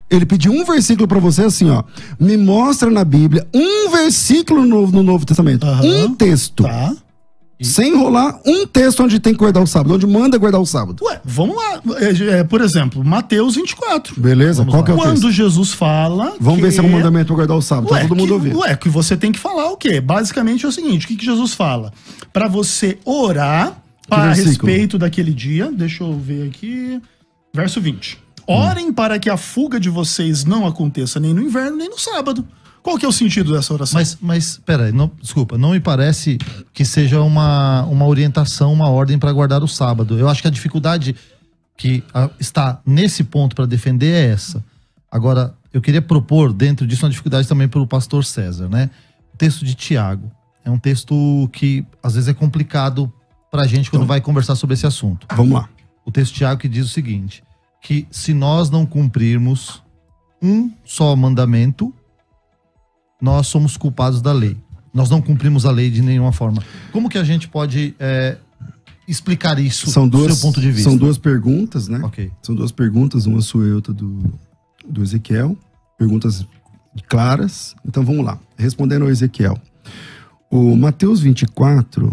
Ele pediu um versículo para você assim, ó. Me mostra na Bíblia um versículo no Novo Testamento. Um texto. Tá. Sem enrolar, um texto onde tem que guardar o sábado, onde manda guardar o sábado. Ué, vamos lá. Por exemplo, Mateus 24. Beleza? Qual que é o texto? Quando Jesus fala... Vamos ver se é um mandamento para guardar o sábado, pra todo mundo ouvir. Que você tem que falar o quê? Basicamente é o seguinte, o que Jesus fala? Para você orar a respeito daquele dia, deixa eu ver aqui, verso 20. Orem para que a fuga de vocês não aconteça nem no inverno, nem no sábado. Qual que é o sentido dessa oração? Mas peraí, desculpa, não me parece que seja uma orientação, uma ordem para guardar o sábado. Eu acho que a dificuldade que está nesse ponto para defender é essa. Agora, eu queria propor dentro disso uma dificuldade também pelo pastor César, né? O texto de Tiago é um texto que às vezes é complicado pra gente quando vai conversar sobre esse assunto. Vamos lá. O texto de Tiago que diz o seguinte, que se nós não cumprirmos um só mandamento, nós somos culpados da lei. Nós não cumprimos a lei de nenhuma forma. Como que a gente pode explicar isso do seu ponto de vista? São duas perguntas, né? Ok. São duas perguntas, uma sua e outra do Ezequiel. Perguntas claras. Então vamos lá. Respondendo ao Ezequiel. O Mateus 24,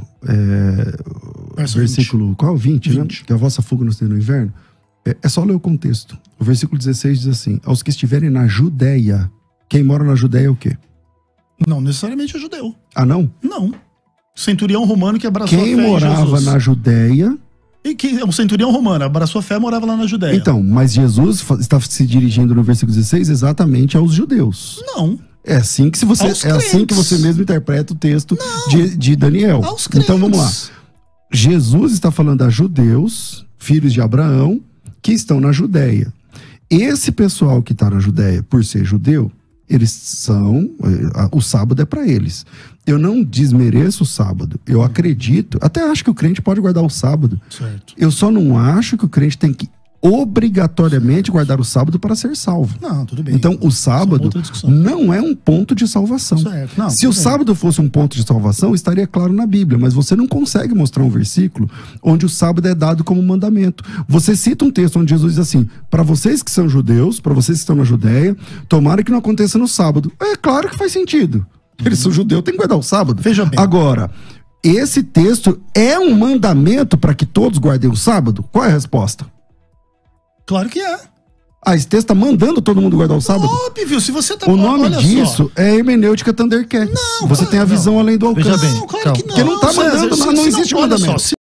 versículo 20. Qual? 20, 20, né? Que a vossa fuga nos tem no inverno. É só ler o contexto. O versículo 16 diz assim: aos que estiverem na Judéia. Quem mora na Judéia é o quê? Não necessariamente é judeu. Ah, não? Não. Centurião romano que abraçou a fé em Jesus. Quem morava na Judéia... E que um centurião romano, abraçou a fé, morava lá na Judéia. Então, mas Jesus está se dirigindo no versículo 16 exatamente aos judeus. Não. É assim que você mesmo interpreta o texto de Daniel. Aos crentes. Então vamos lá. Jesus está falando a judeus, filhos de Abraão, que estão na Judéia. Esse pessoal que está na Judéia, por ser judeu, eles são... O sábado é para eles. Eu não desmereço o sábado. Eu acredito... Até acho que o crente pode guardar o sábado. Certo. Eu só não acho que o crente tem que obrigatoriamente guardar o sábado para ser salvo. Não, tudo bem. Então, o sábado não é um ponto de salvação. Certo. Não, se o sábado fosse um ponto de salvação, estaria claro na Bíblia, mas você não consegue mostrar um versículo onde o sábado é dado como mandamento. Você cita um texto onde Jesus diz assim: para vocês que são judeus, para vocês que estão na Judéia, tomara que não aconteça no sábado. É claro que faz sentido. Eles são judeus, tem que guardar o sábado. Veja bem. Agora, esse texto é um mandamento para que todos guardem o sábado? Qual é a resposta? Claro que é. Esse texto tá mandando todo mundo guardar o sábado? Óbvio, se você tá... O nome disso é hermenêutica Thundercats. Você tem a visão além do alcance. Veja bem, não, claro que não. Porque não tá mandando, não existe mandamento.